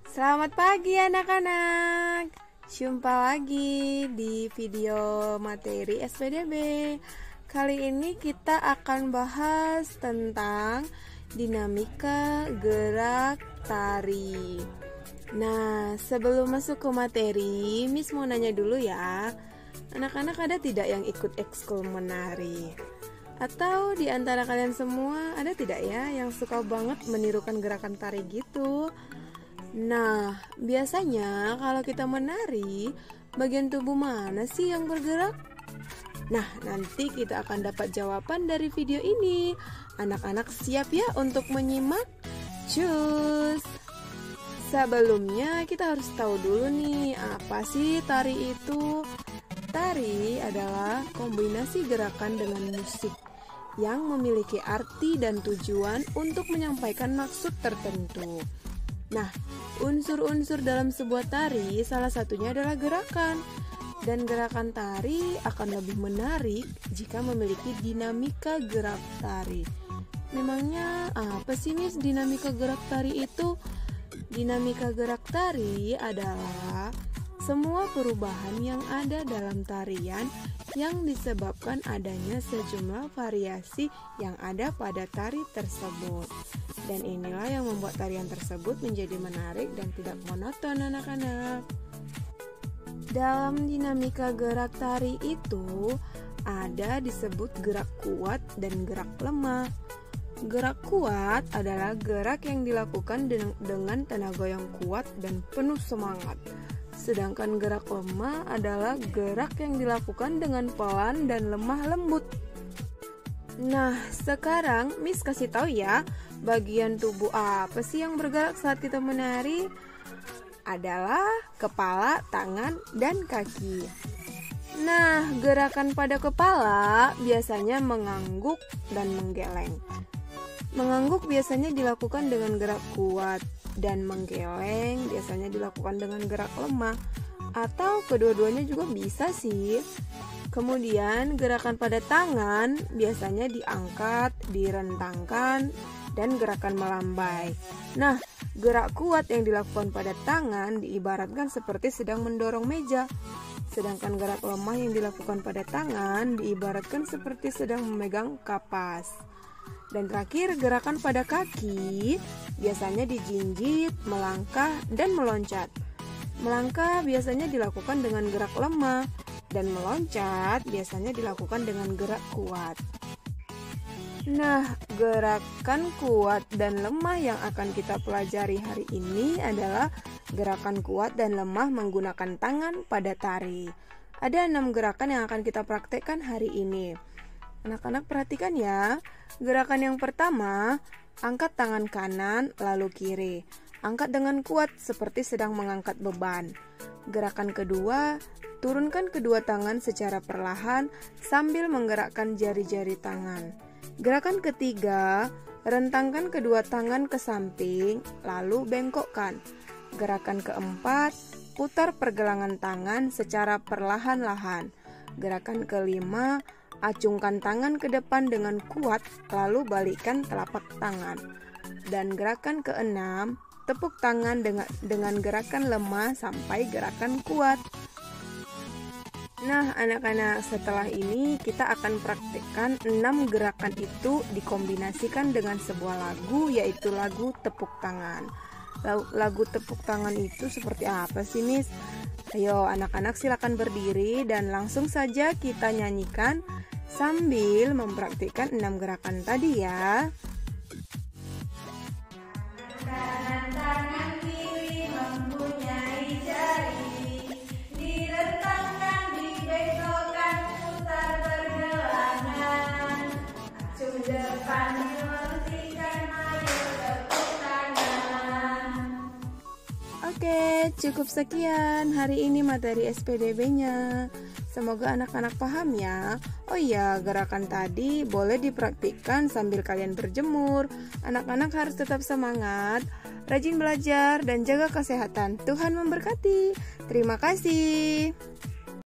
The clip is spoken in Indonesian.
Selamat pagi anak-anak. Jumpa lagi di video materi SPDB. Kali ini kita akan bahas tentang dinamika gerak tari. Nah, sebelum masuk ke materi, Miss mau nanya dulu ya. Anak-anak ada tidak yang ikut ekskul menari? Atau di antara kalian semua ada tidak ya yang suka banget menirukan gerakan tari gitu? Nah, biasanya kalau kita menari, bagian tubuh mana sih yang bergerak? Nah, nanti kita akan dapat jawaban dari video ini. Anak-anak siap ya untuk menyimak? Cus! Sebelumnya kita harus tahu dulu nih, apa sih tari itu? Tari adalah kombinasi gerakan dengan musik yang memiliki arti dan tujuan untuk menyampaikan maksud tertentu. Nah, unsur-unsur dalam sebuah tari salah satunya adalah gerakan. Dan gerakan tari akan lebih menarik jika memiliki dinamika gerak tari. Memangnya apa sih Miss dinamika gerak tari itu? Dinamika gerak tari adalah semua perubahan yang ada dalam tarian yang disebabkan adanya sejumlah variasi yang ada pada tari tersebut. Dan inilah yang membuat tarian tersebut menjadi menarik dan tidak monoton anak-anak. Dalam dinamika gerak tari itu ada disebut gerak kuat dan gerak lemah. Gerak kuat adalah gerak yang dilakukan dengan tenaga yang kuat dan penuh semangat. Sedangkan gerak lemah adalah gerak yang dilakukan dengan pelan dan lemah lembut. Nah, sekarang Miss kasih tahu ya, bagian tubuh apa sih yang bergerak saat kita menari? Adalah kepala, tangan, dan kaki. Nah, gerakan pada kepala biasanya mengangguk dan menggeleng. Mengangguk biasanya dilakukan dengan gerak kuat dan menggeleng biasanya dilakukan dengan gerak lemah, atau kedua-duanya juga bisa sih. Kemudian gerakan pada tangan biasanya diangkat, direntangkan, dan gerakan melambai. Nah, gerak kuat yang dilakukan pada tangan diibaratkan seperti sedang mendorong meja. Sedangkan gerak lemah yang dilakukan pada tangan diibaratkan seperti sedang memegang kapas. Dan terakhir, gerakan pada kaki biasanya dijinjit, melangkah, dan meloncat. Melangkah biasanya dilakukan dengan gerak lemah, dan meloncat biasanya dilakukan dengan gerak kuat. Nah, gerakan kuat dan lemah yang akan kita pelajari hari ini adalah gerakan kuat dan lemah menggunakan tangan pada tari. Ada 6 gerakan yang akan kita praktekkan hari ini. Anak-anak perhatikan ya. Gerakan yang pertama, angkat tangan kanan lalu kiri. Angkat dengan kuat seperti sedang mengangkat beban. Gerakan kedua, turunkan kedua tangan secara perlahan sambil menggerakkan jari-jari tangan. Gerakan ketiga, rentangkan kedua tangan ke samping lalu bengkokkan. Gerakan keempat, putar pergelangan tangan secara perlahan-lahan. Gerakan kelima, acungkan tangan ke depan dengan kuat, lalu balikkan telapak tangan. Dan gerakan keenam, tepuk tangan dengan gerakan lemah sampai gerakan kuat. Nah, anak-anak, setelah ini kita akan praktekkan 6 gerakan itu dikombinasikan dengan sebuah lagu, yaitu lagu tepuk tangan. Lagu tepuk tangan itu seperti apa sih, Miss? Ayo, anak-anak silakan berdiri dan langsung saja kita nyanyikan sambil mempraktikkan 6 gerakan tadi ya. Tangan kiri mempunyai jari, direntangkan, dibengkokkan, putar pergelangan, acung depan diluruskan, ayo tepuk tangan. Oke, cukup sekian hari ini materi SPDB-nya. Semoga anak-anak paham ya. Oh iya, gerakan tadi boleh dipraktikkan sambil kalian berjemur. Anak-anak harus tetap semangat, rajin belajar, dan jaga kesehatan. Tuhan memberkati. Terima kasih.